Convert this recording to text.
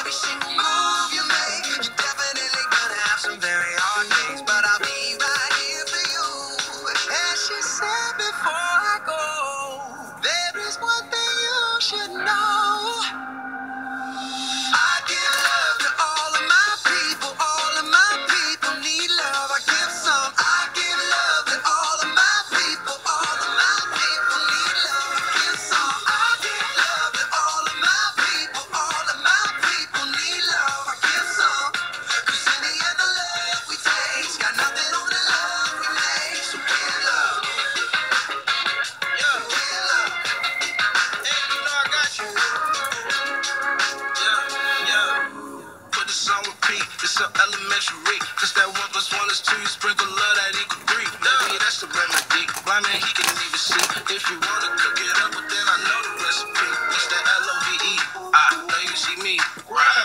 every single move you make, you're definitely gonna have some very hard days, but I'll be right here for you. As she said before I go, there is one thing you should know. I give love to all of my people. All of my people need love. I give some. I give love to all of my people. All of my people need love. I give some. I give love to all of my people. All of my people need love. I give some. 'Cause in the end, the love we take's got nothing on the love we make. So give love. Yeah, give love. Hey, you know I got you. Yeah, yeah. Put this on repeat, it's so elementary. Cause that 1 + 1 is 2, you sprinkle love that equal 3. Maybe that's the remedy. Blind man, he can even see. If you wanna cook it up, but then I know the recipe. It's that LOVE. I know you see me. Right.